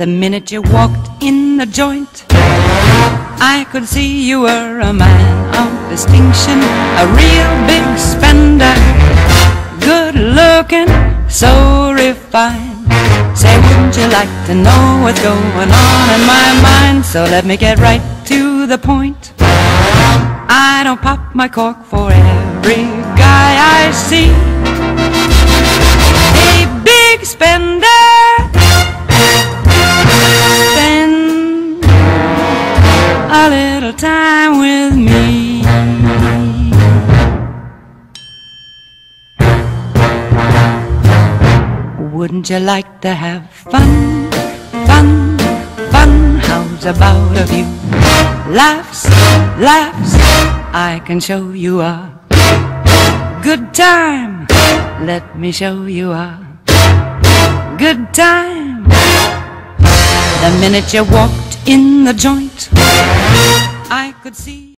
The minute you walked in the joint, I could see you were a man of distinction, a real big spender, good looking, so refined. Say, wouldn't you like to know what's going on in my mind? So let me get right to the point. I don't pop my cork for every guy I see. A big spender, spend a little time with me. Wouldn't you like to have fun, fun, fun? How's about a few laughs, laughs? I can show you a good time. Let me show you a good time. The minute you walked in the joint, I could see